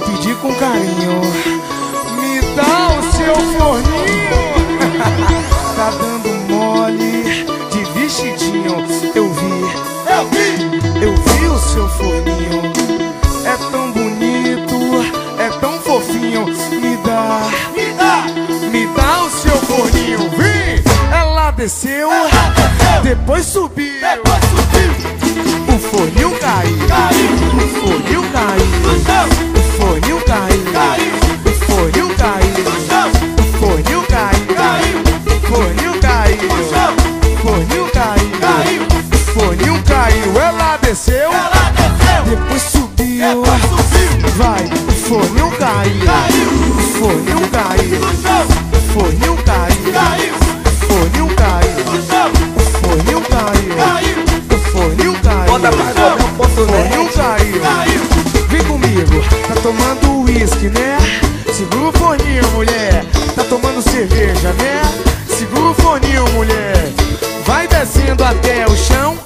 pedir com carinho, me dá o seu forninho. Tá dando mole de vestidinho. Eu vi o seu forninho. É tão bonito, é tão fofinho. Me dá o seu forninho. Vem! Ela desceu, depois subiu. O forninho caiu, o forninho caiu, o forninho caiu, o forninho caiu, o forninho caiu, o forninho caiu, o forninho caiu, o forninho caiu. Ela desceu, depois subiu. Vai, o forninho caiu, o forninho caiu, o forninho caiu, o forninho caiu, o forninho caiu, o forninho caiu, o forninho caiu. Vem comigo, tá tomando uísque, né? Segura o forninho, mulher. Tá tomando cerveja, né? Segura o forninho, mulher. Vai descendo até o chão.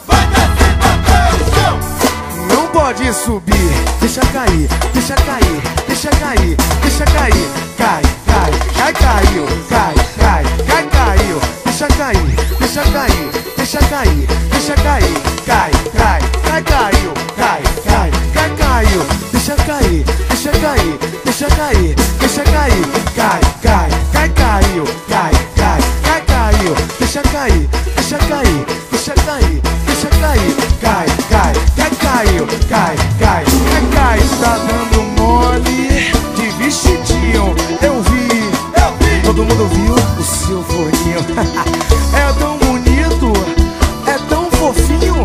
Não pode subir, deixa cair, deixa cair, deixa cair, deixa cair. Cai, cai, cai, caiu, cai, cai, cai, caiu. Deixa cair, deixa cair, deixa cair, deixa cair. Cai, cai, cai, caiu, cai, cai, cai, caiu. Deixa cair, deixa cair, deixa cair, deixa cair. Cai, cai, cai, caiu, cai, cai, cai, caiu. Deixa cair, deixa cair, deixa cair, deixa cair. Cai, cai, cai, caiu, cai, cai, cai, cai. Tá dando mole de vestidinho. Eu vi, todo mundo viu o seu forninho. É tão bonito, é tão fofinho.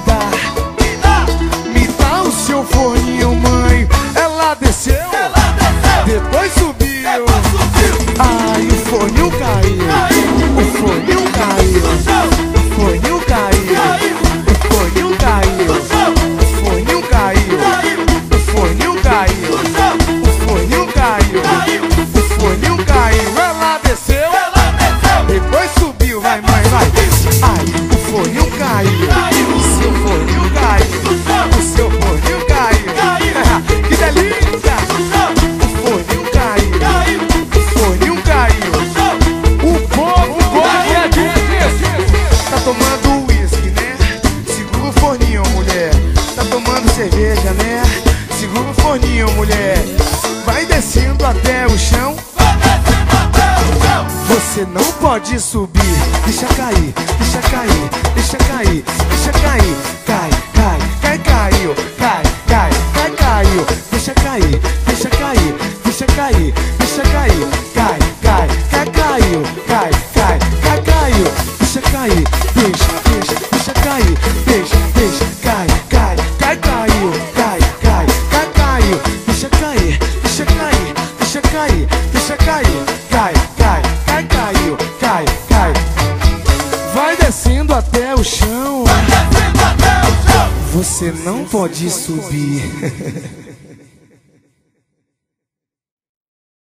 Me dá o seu forninho, mãe. Ela desceu, depois subiu. Ai, o forninho caiu, o forninho caiu, o forninho caiu, o forninho caiu, o forninho caiu, o forninho caiu, o forninho caiu, o forninho caiu. Ela desceu, depois subiu. Vai, mãe, vai. Ai, o forninho caiu, o seu forninho caiu, o seu forninho caiu. Que delícia! O forninho caiu, o forninho caiu. O povo gosta disso. Tá tomando uísque, né? Segura o forninho, mulher. Tá tomando cerveja, né? Segura o forninho, mulher. Vai descendo até o chão. Você não pode subir. Deixa cair, deixa cair, deixa cair, deixa cair. Cai, cai, cai, caiu. Cai, cai, cai, caiu. Deixa cair, deixa cair, deixa cair, deixa cair. Cai, cai, cai, caiu. Cai, cai, cai, caiu. Deixa cair, deixa, deixa, deixa cair. Deixa, deixa, cai, cai, cai, caiu. Cai, cai, cai, caiu. Deixa cair, deixa cair, deixa cair, deixa cair. Cai, cai, cai, caiu. Cai, cai. Vai descendo até o chão. Você não pode subir.